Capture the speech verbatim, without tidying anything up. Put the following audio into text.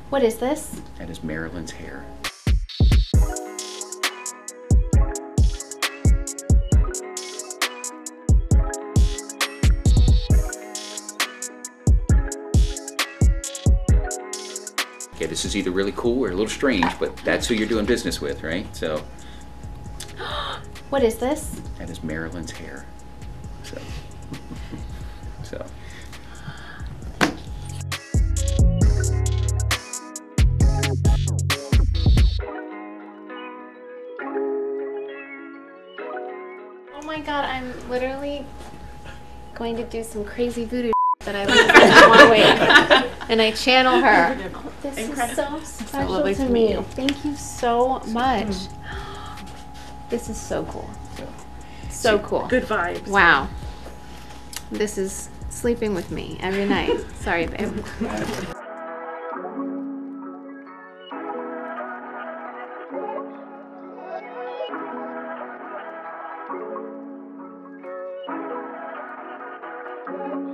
What is this? That is Marilyn's hair. Okay, this is either really cool or a little strange, but that's who you're doing business with, right? So. What is this? That is Marilyn's hair. So. so. Oh my god, I'm literally going to do some crazy voodoo that I learned one week. And I channel her. This Incredible. is so special lovely to to meet me. you. Thank you so much. This is so cool. So cool. Good vibes. Wow. This is sleeping with me every night. Sorry, babe. Thank you.